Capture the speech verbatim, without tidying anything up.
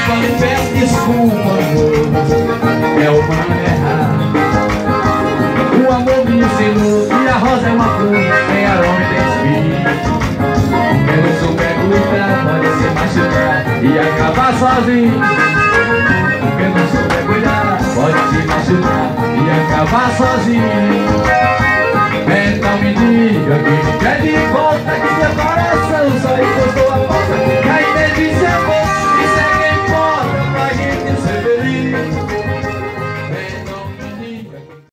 só lhe peço desculpa, amor, é humano errar. O amor me ensinou que a rosa é uma flor, tem aroma e tem espinho. Quem não souber cuidar pode se machucar e acabar sozinho. Quem não souber cuidar pode se machucar e acabar sozinho. Então me diga que